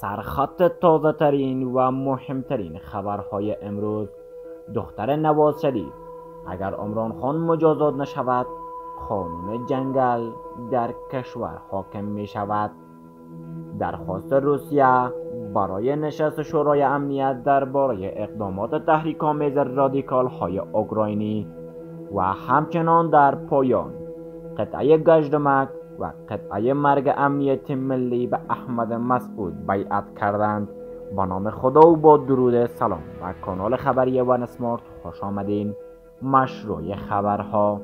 سرخط تازه ترین و مهمترین خبرهای امروز. دختر نواز شریف اگر عمران خان مجازات نشود، قانون جنگل در کشور حاکم می شود. درخواست روسیه برای نشست شورای امنیت درباره اقدامات تحریک‌آمیز رادیکال های اوکراینی و همچنان در پایان قطعه گژدمک و قطعه مرگ امنیت ملی به احمد مسعود بیعت کردند. با نام خدا و با درود سلام و کانال خبری ون اسمارت خوش آمدین. مشروع خبرها.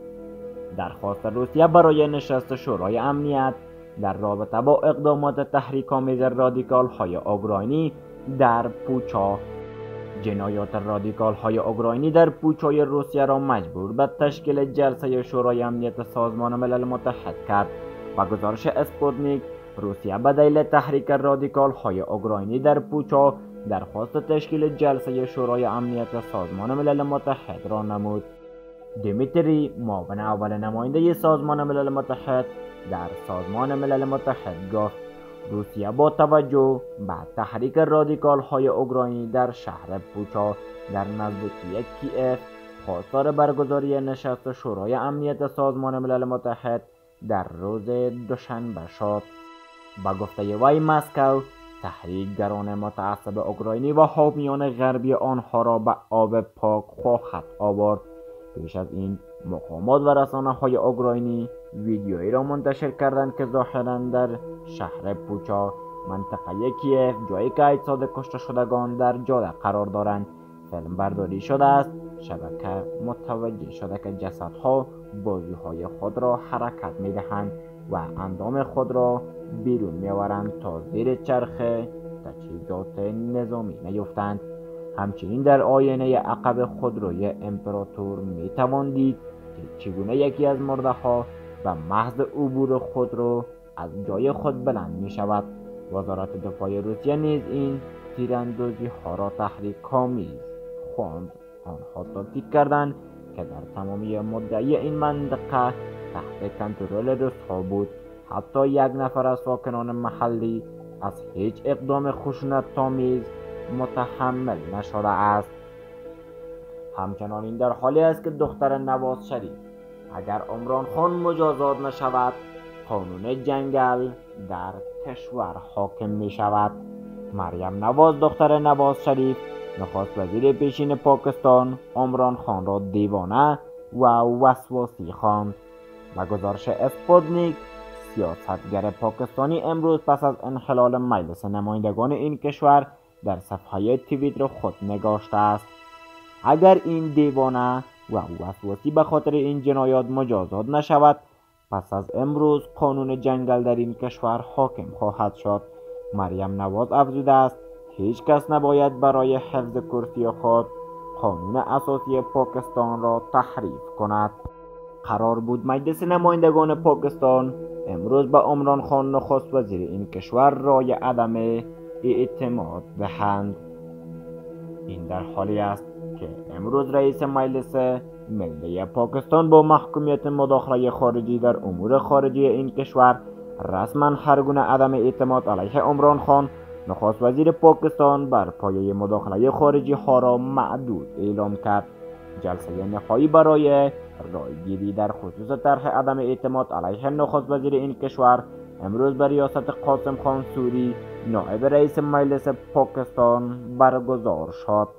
درخواست روسیه برای نشست شورای امنیت در رابطه با اقدامات تحریک‌آمیز رادیکال های اوکراینی در بوچا. جنایات رادیکال های اوکراینی در بوچای روسیه را مجبور به تشکیل جلسه شورای امنیت سازمان ملل متحد کرد و گزارش اسپوتنیک، روسیه به دلیل تحریک رادیکال های اوکراینی در بوچا درخواست تشکیل جلسه شورای امنیت سازمان ملل متحد را نمود. دیمیتری، معاون اول نماینده سازمان ملل متحد در سازمان ملل متحد گفت روسیه با توجه به تحریک رادیکال های اوکراینی در شهر بوچا در نزدیکی کیف خواستار برگزاری نشست شورای امنیت سازمان ملل متحد در روز دوشنبه شد. با گفته وی مسکو تحریکگران متعصب اوکراینی و حامیان غربی آنها را به آب پاک خواهد آورد. پیش از این مقامات و رسانه‌های اوکراینی ویدیویی را منتشر کردند که ظاهراً در شهر بوچا، منطقه کیف، جایی که اجساد کشته شدگان در جاده قرار دارند، فیلم برداری شده است. شبکه متوجه شده که جسدها بازوهای خود را حرکت می‌دهند و اندام خود را بیرون می‌آورند تا زیر چرخ تجهیزات نظامی نیفتند. همچنین در آینه عقب خودروی امپراتور می توان دید که چگونه یکی از مرده ها به محض عبور خودرو از جای خود بلند می شود. وزارت دفاع روسیه نیز این تیراندازی ها را تحریک‌آمیز خواند. آنها تاکید کردند که در تمامی مدعی این منطقه تحت کنترل روس‌ها بود. حتی یک نفر از ساکنان محلی از هیچ اقدام خشونت‌آمیز متحمل نشده است. همچنان این در حالی است که دختر نواز شریف اگر عمران خان مجازات نشود، قانون جنگل در کشور حاکم می شود. مریم نواز دختر نواز شریف نخست وزیر پیشین پاکستان عمران خان را دیوانه و وسواسی خواند. و گزارش اسپوتنیک، سیاستگر پاکستانی امروز پس از انحلال مجلس نمایندگان این کشور در صفحه توییتر خود نگاشته است اگر این دیوانه و وسواسی به خاطر این جنایات مجازات نشود، پس از امروز قانون جنگل در این کشور حاکم خواهد شد. مریم نواز افزوده است هیچ کس نباید برای حفظ کرسی خود قانون اساسی پاکستان را تحریف کند. قرار بود مجلس نمایندگان پاکستان امروز به عمران خان نخست وزیر این کشور رای عدم اعتماد دهند. این در حالی است که امروز رئیس مجلس ملی پاکستان با محکومیت مداخله خارجی در امور خارجی این کشور رسما هر گونه عدم اعتماد علیه عمران خان نخست وزیر پاکستان بر پایه مداخله خارجی ها را معدود اعلام کرد. جلسه نهایی برای رایگیری در خصوص طرح عدم اعتماد علیه نخست وزیر این کشور امروز به ریاست قاسم خان سوری نایب رئیس مجلس پاکستان برگزار شد.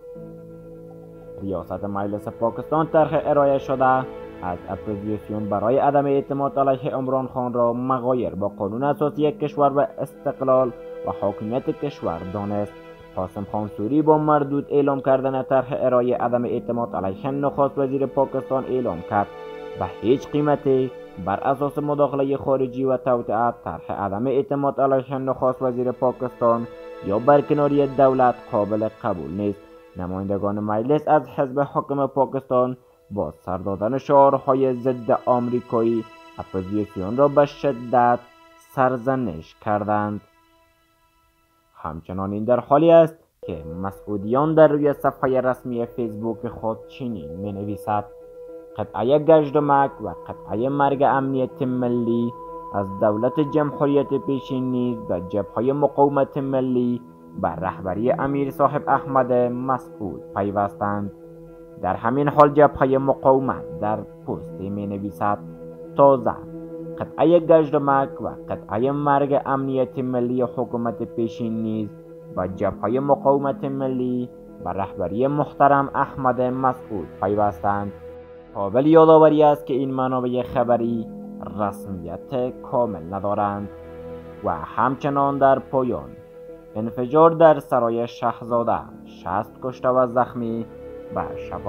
ریاست مجلس پاکستان طرح ارائه شده از اپوزیسیون برای عدم اعتماد علیه عمران خان را مغایر با قانون اساسی کشور و استقلال و حاکمیت کشور دانست. قاسم خان سوری با مردود اعلام کردن طرح ارائه عدم اعتماد علیه نخست وزیر پاکستان اعلام کرد به هیچ قیمتی بر اساس مداخله خارجی و توطئه طرح عدم اعتماد علیه نخست وزیر پاکستان یا برکناری دولت قابل قبول نیست. نمایندگان مجلس از حزب حاکم پاکستان با سر دادن شعارهای ضد آمریکایی اپوزیسیون را به شدت سرزنش کردند. همچنان این در حالی است که مسعودیان در روی صفحه رسمی فیسبوک خود چنین می نویسد: قطعه گژدمک و قطعه مرگ امنیت ملی از دولت جمهوریت پیشین نیز به جبهه مقاومت ملی بر رهبری امیر صاحب احمد مسعود پیوستند. در همین حال جبهه مقاومت در پستی می نویسد: تازه قطعه گژدمک و قطعه مرگ امنیت ملی حکومت پیشین نیز با جبهه مقاومت ملی و رهبری محترم احمد مسعود پیوستند. قابل یادآوری است که این منابع خبری رسمیت کامل ندارند و همچنان در پایان انفجار در سرای شاهزاده 60 کشته و زخمی و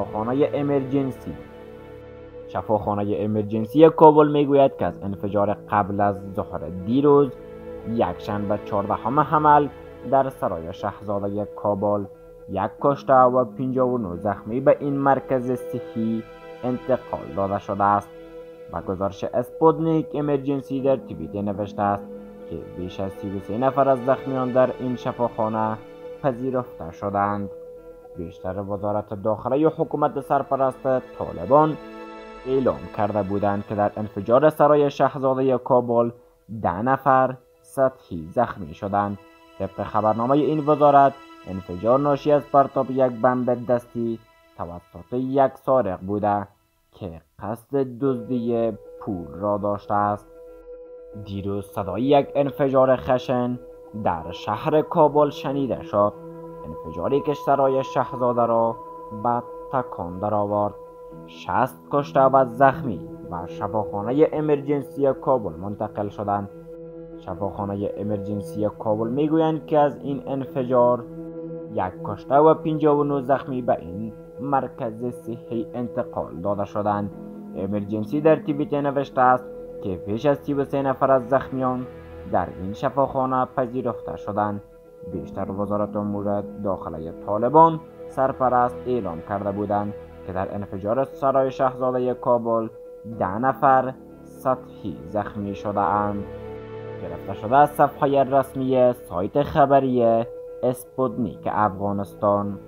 شفاخانه امرجنسی کابل میگوید که از انفجار قبل از ظهر دیروز یکشنبه 14 حمل در سرای شاهزاده کابل 1 کشته و 59 زخمی به این مرکز صحی انتقال داده شده است. و گزارش اسپوتنیک امرجنسی در توییتر نوشته است که بیش از 33 نفر از زخمیان در این شفاخانه پذیرفته شدند. بیشتر وزارت داخلی و حکومت سرپرست طالبان اعلام کرده بودند که در انفجار سرای شاهزاده کابل 10 نفر سطحی زخمی شدند. طبق خبرنامه این وزارت انفجار ناشی از پرتاب یک بمب دستی توسط یک سارق بوده که قصد دزدی پول را داشته است. دیروز صدای یک انفجار خشن در شهر کابل شنیده شد، انفجاری که سرای شاهزاده را به تکان درآورد. 60 کشته و زخمی و شفاخانه امرجنسی کابل منتقل شدند. شفاخانه امرجنسی کابل میگویند که از این انفجار 1 کشته و 59 زخمی به این مرکز صحی انتقال داده شدند. امرجنسی در توییتر نوشته است که بیش از 33 نفر از زخمیان در این شفاخانه پذیرفته شدند. بیشتر وزارت امور داخلی طالبان سرپرست اعلام کرده بودند که در انفجار سرای شاهزاده کابل 10 نفر سطحی زخمی شده اند. گرفته شده از صفحه رسمی سایت خبری اسپوتنیک افغانستان.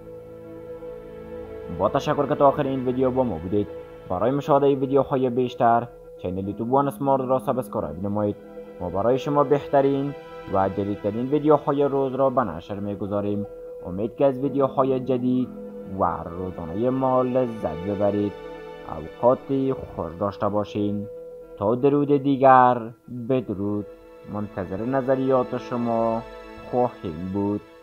با تشکر که تا آخر این ویدیو با ما بودید. برای مشاهده ویدیوهای بیشتر چینل یوتیوب وان اسمارت را سابسکرایب نمایید. ما برای شما بهترین و جدیدترین ویدیوهای روز را به نشر میگذاریم. امید که از ویدیوهای جدید و روزانه ما لذت ببرید. اوقاتی خوش داشته باشین. تا درود دیگر بدرود. منتظر نظریات شما خواهیم بود.